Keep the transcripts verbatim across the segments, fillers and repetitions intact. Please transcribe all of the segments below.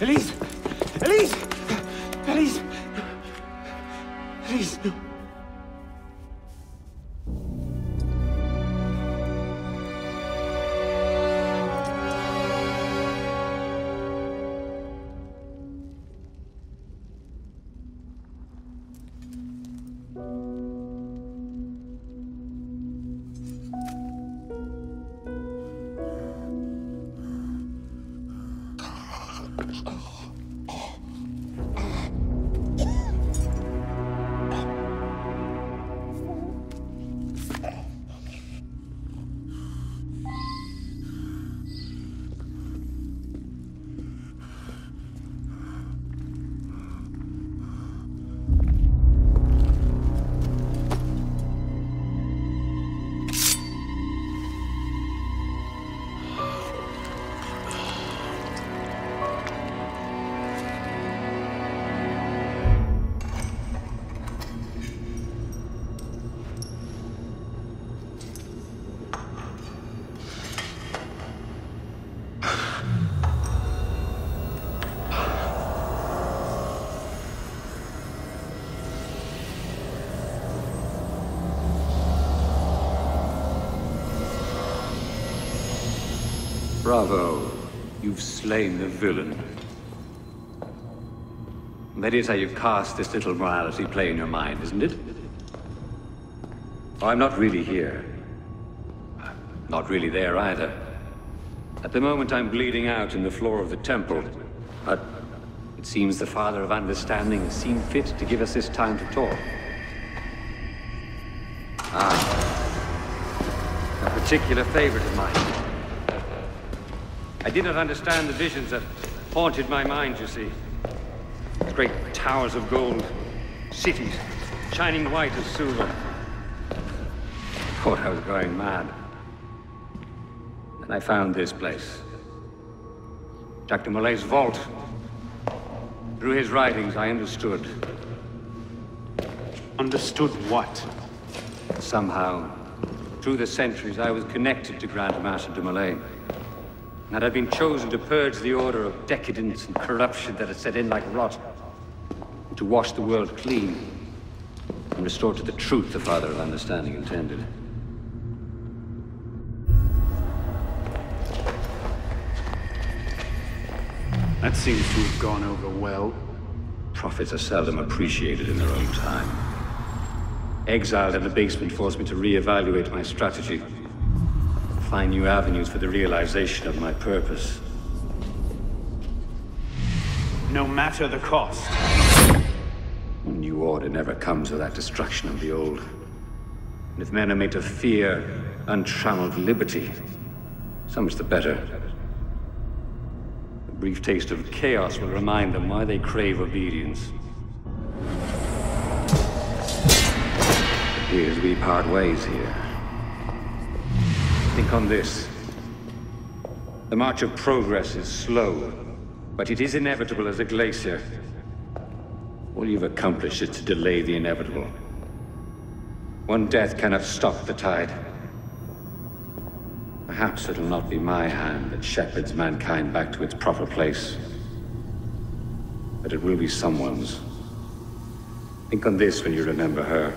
Elise! Elise! Elise! Elise! Bravo. You've slain the villain. That is how you cast this little morality play in your mind, isn't it? Oh, I'm not really here. I'm not really there either. At the moment, I'm bleeding out in the floor of the temple. But it seems the Father of Understanding has seen fit to give us this time to talk. Ah. A particular favorite of mine. I did not understand the visions that haunted my mind, you see. Great towers of gold, cities, shining white as silver. I thought I was going mad. And I found this place. Jacques de Molay's vault. Through his writings, I understood. Understood what? Somehow, through the centuries, I was connected to Grand Master de Molay. And I'd been chosen to purge the order of decadence and corruption that had set in like rot. And to wash the world clean and restore to the truth the Father of Understanding intended. That seems to have gone over well. Prophets are seldom appreciated in their own time. Exiled in the basement forced me to reevaluate my strategy. Find new avenues for the realization of my purpose. No matter the cost. A new order never comes without destruction of the old. And if men are made to fear untrammeled liberty, so much the better. A brief taste of chaos will remind them why they crave obedience. It appears we part ways here. Think on this. The march of progress is slow, but it is inevitable as a glacier. All you've accomplished is to delay the inevitable. One death cannot stop the tide. Perhaps it'll not be my hand that shepherds mankind back to its proper place. But it will be someone's. Think on this when you remember her.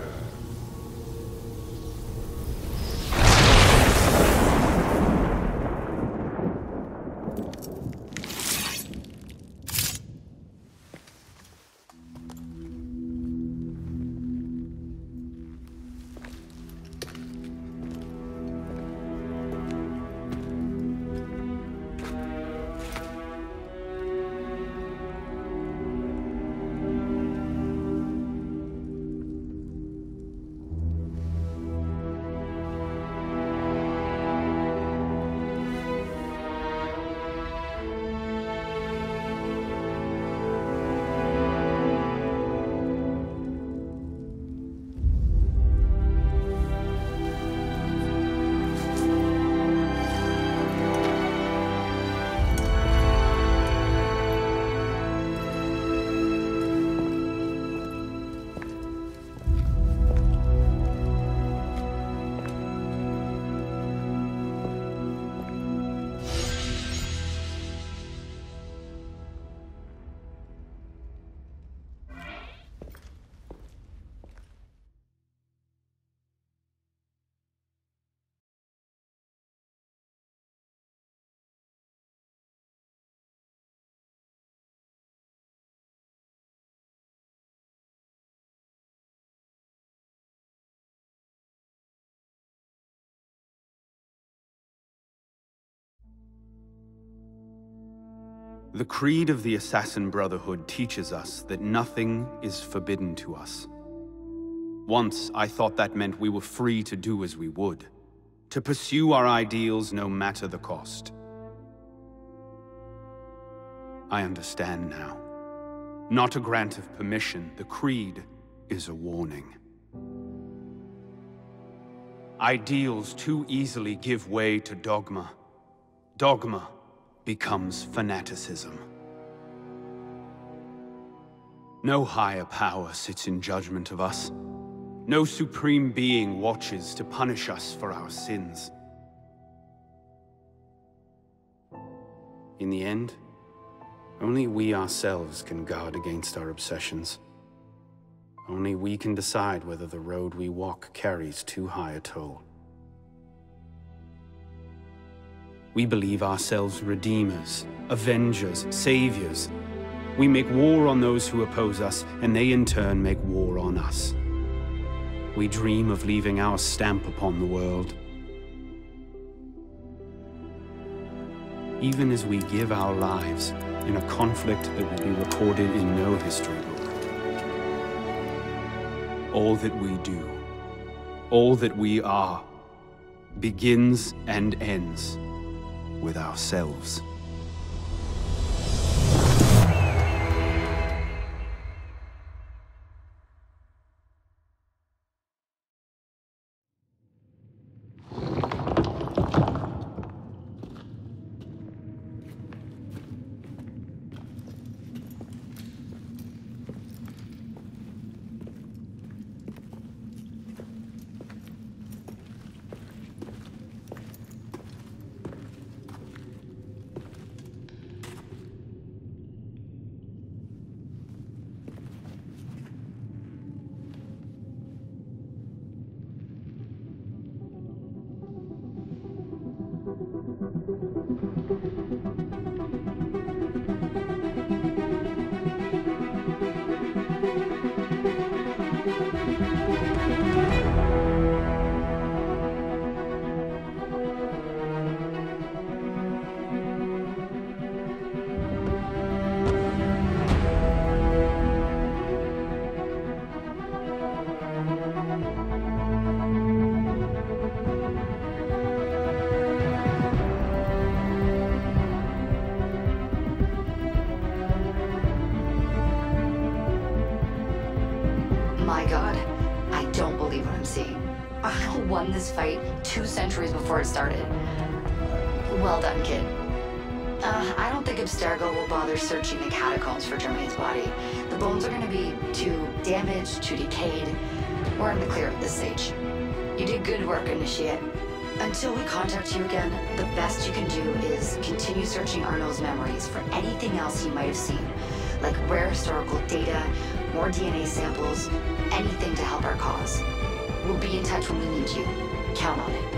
The creed of the Assassin Brotherhood teaches us that nothing is forbidden to us. Once, I thought that meant we were free to do as we would, to pursue our ideals no matter the cost. I understand now. Not a grant of permission, the creed is a warning. Ideals too easily give way to dogma. Dogma becomes fanaticism. No higher power sits in judgment of us. No supreme being watches to punish us for our sins. In the end, only we ourselves can guard against our obsessions. Only we can decide whether the road we walk carries too high a toll. We believe ourselves redeemers, avengers, saviors. We make war on those who oppose us, and they in turn make war on us. We dream of leaving our stamp upon the world. Even as we give our lives in a conflict that will be recorded in no history book. All that we do, all that we are, begins and ends with ourselves. My god, I don't believe what I'm seeing. Arno won this fight two centuries before it started. Well done, kid. Uh, I don't think Abstergo will bother searching the catacombs for Germain's body. The bones are gonna be too damaged, too decayed. We're in the clear at this stage. You did good work, Initiate. Until we contact you again, the best you can do is continue searching Arno's memories for anything else he might have seen, like rare historical data, more D N A samples, anything to help our cause. We'll be in touch when we need you. Count on it.